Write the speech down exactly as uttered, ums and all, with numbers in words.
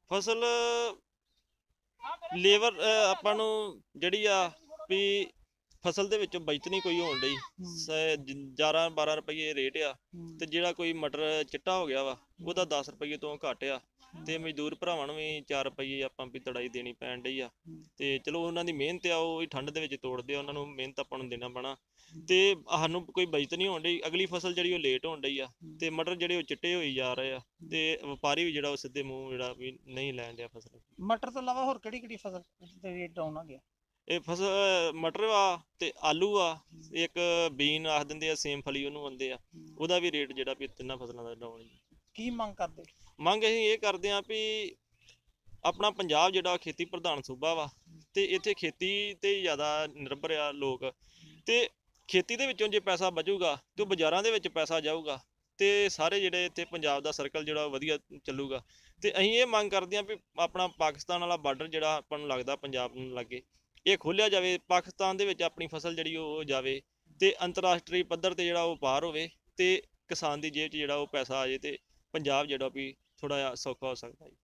ਫਸਲ ਲੇਬਰ ਆਪਾਂ ਨੂੰ ਜਿਹੜੀ ਆ ਵੀ ਫਸਲ ਦੇ ਵਿੱਚੋਂ ਬਚਤ ਨਹੀਂ ਕੋਈ ਹੋਣ ਡਈ। ਗਿਆਰਾਂ ਬਾਰਾਂ ਰੁਪਈਏ ਰੇਟ ਆ ਤੇ ਜਿਹੜਾ ਕੋਈ ਮਟਰ ਚਿੱਟਾ ਹੋ ਗਿਆ ਵਾ ਉਹਦਾ ਦਸ ਰੁਪਈਏ ਤੋਂ ਘੱਟ ਆ ਤੇ ਮਜ਼ਦੂਰ ਭਰਾਵਾਂ ਨੂੰ ਵੀ ਚਾਰ ਰੁਪਈਏ ਆਪਾਂ ਵੀ ਤੜਾਈ ਦੇਣੀ ਪੈਣ ਡਈ ਆ। ਤੇ ਚਲੋ ਉਹਨਾਂ ਦੀ ਮਿਹਨਤ ਆ, ਉਹ ਠੰਡ ਦੇ ਵਿੱਚ ਤੋੜਦੇ ਆ, ਉਹਨਾਂ ਨੂੰ ਮਿਹਨਤ ਆਪਾਂ ਨੂੰ ਦੇਣਾ ਪੈਣਾ ਤੇ ਸਾਨੂੰ ਕੋਈ ਬਚਤ ਨਹੀਂ ਹੋਣ ਡਈ। ਅਗਲੀ ਫਸਲ ਜਿਹੜੀ ਉਹ ਲੇਟ ਹੋਣ ਡਈ ਆ ਤੇ ਮਟਰ ਜਿਹੜੇ ਉਹ ਚਿੱਟੇ ਹੋਈ ਜਾ ਰਹੇ ਆ ਤੇ ਵਪਾਰੀ ਵੀ ਜਿਹੜਾ ਉਹ ਸਿੱਧੇ ਮੂੰਹ ਜਿਹੜਾ ਵੀ ਨਹੀਂ ਲੈਣ ਡਿਆ ਫਸਲ। ਮਟਰ ਤੋਂ ਇਲਾਵਾ ਹੋਰ ਕਿਹੜੀ ਕਿਹੜੀ ਫਸਲ ਤੇ ਰੇਟ ਡਾਊਨ ਆ ਗਿਆ? ਇਹ ਫਸਲ ਮਟਰ ਆ ਤੇ ਆਲੂ ਆ, ਇੱਕ ਬੀਨ ਆਖ ਦਿੰਦੇ ਆ, ਸੇਮ ਫਲੀ ਉਹਨੂੰ ਆਉਂਦੇ ਆ, ਉਹਦਾ ਵੀ ਰੇਟ ਜਿਹੜਾ ਵੀ ਤਿੰਨਾਂ ਫਸਲਾਂ ਦਾ ਡਾਊਨ। ਕੀ ਮੰਗ ਕਰਦੇ? ਮੰਗ ਅਸੀਂ ਇਹ ਕਰਦੇ ਹਾਂ ਵੀ ਆਪਣਾ ਪੰਜਾਬ ਜਿਹੜਾ ਖੇਤੀ ਪ੍ਰਧਾਨ ਸੂਬਾ ਵਾ ਤੇ ਇੱਥੇ ਖੇਤੀ ਤੇ ਜ਼ਿਆਦਾ ਨਿਰਭਰ ਆ ਲੋਕ, ਤੇ ਖੇਤੀ ਦੇ ਵਿੱਚੋਂ ਜੇ ਪੈਸਾ ਬਚੂਗਾ ਤੇ ਉਹ ਬਾਜ਼ਾਰਾਂ ਦੇ ਵਿੱਚ ਪੈਸਾ ਜਾਊਗਾ ਤੇ ਸਾਰੇ ਜਿਹੜੇ ਇੱਥੇ ਪੰਜਾਬ ਦਾ ਸਰਕਲ ਜਿਹੜਾ ਵਧੀਆ ਚੱਲੂਗਾ। ਤੇ ਅਸੀਂ ਇਹ ਮੰਗ ਕਰਦੇ ਹਾਂ ਵੀ ਆਪਣਾ ਪਾਕਿਸਤਾਨ ਵਾਲਾ ਬਾਰਡਰ ਜਿਹੜਾ ਆਪਾਂ ਨੂੰ ਲੱਗਦਾ ਪੰਜਾਬ ਨੂੰ ਲਾਗੇ, ਇਹ ਖੋਲ੍ਹਿਆ ਜਾਵੇ, ਪਾਕਿਸਤਾਨ ਦੇ ਵਿੱਚ ਆਪਣੀ ਫਸਲ ਜਿਹੜੀ ਉਹ ਜਾਵੇ ਤੇ ਅੰਤਰਰਾਸ਼ਟਰੀ ਪੱਧਰ ਤੇ ਜਿਹੜਾ ਵਪਾਰ ਹੋਵੇ ਤੇ ਕਿਸਾਨ ਦੀ ਜੇਬ 'ਚ ਜਿਹੜਾ ਉਹ ਪੈਸਾ ਆ ਜਾਏ ਤੇ ਪੰਜਾਬ ਜਿਹੜਾ ਵੀ ਥੋੜ੍ਹਾ ਜਿਹਾ ਸੌਖਾ ਹੋ ਸਕਦਾ ਜੀ।